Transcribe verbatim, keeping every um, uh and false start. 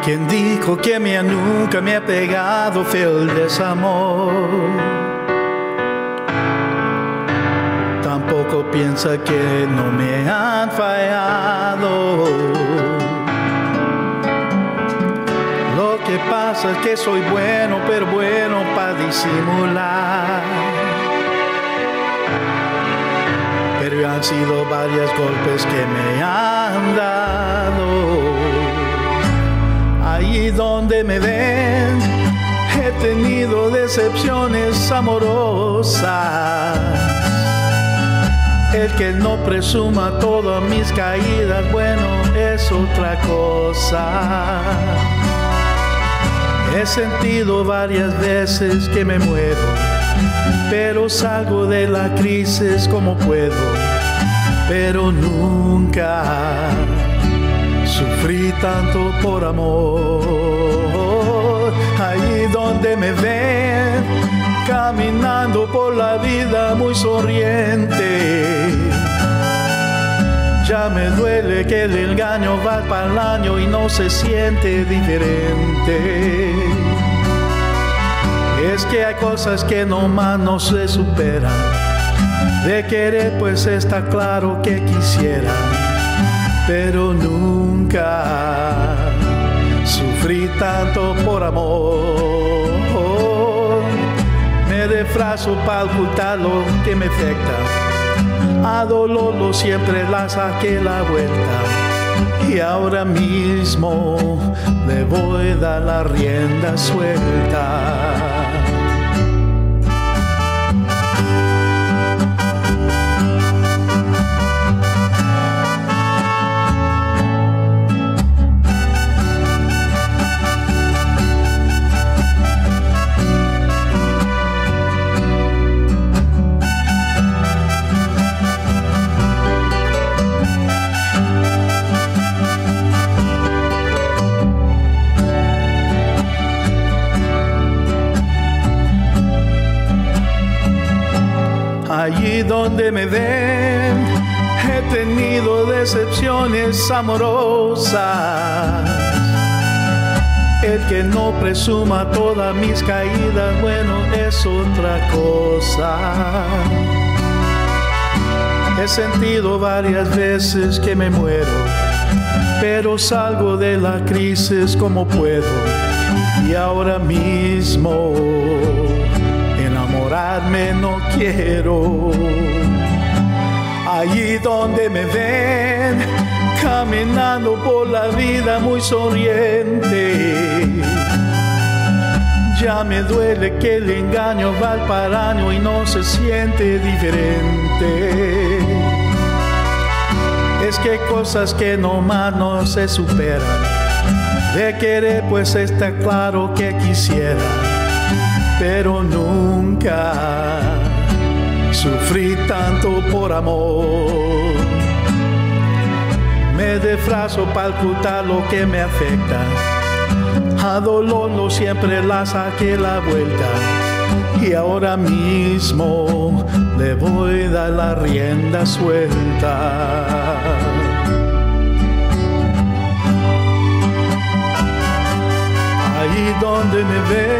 quien dijo que me, nunca me ha pegado fue el desamor. Tampoco piensa que no me han fallado. Lo que pasa es que soy bueno, pero bueno para disimular. Pero han sido varios golpes que me han dado. Allí donde me ven, he tenido decepciones amorosas. El que no presuma todas mis caídas, bueno, es otra cosa. He sentido varias veces que me muero, pero salgo de la crisis como puedo. Pero nunca sufrí tanto por amor. Allí donde me ven, caminando por la vida muy sonriente, ya me duele que el engaño va para el año y no se siente diferente. Es que hay cosas que nomás no se superan. De querer pues está claro que quisiera, pero nunca sufrí tanto por amor. Me disfrazo para ocultar lo que me afecta. A dolor lo siempre la saqué la vuelta. Y ahora mismo le voy a dar la rienda suelta. Allí donde me ven, he tenido decepciones amorosas. El que no presuma todas mis caídas, bueno, es otra cosa. He sentido varias veces que me muero, pero salgo de la crisis como puedo. Y ahora mismo enamorarme no quiero. Allí donde me ven, caminando por la vida muy sonriente, ya me duele que el engaño va al paraño y no se siente diferente. Es que hay cosas que nomás no se superan. De querer pues está claro que quisiera, pero nunca sufrí tanto por amor. Me disfrazo para ocultar lo que me afecta. A dolor no siempre la saqué la vuelta. Y ahora mismo le voy a dar la rienda suelta. Ahí donde me ve,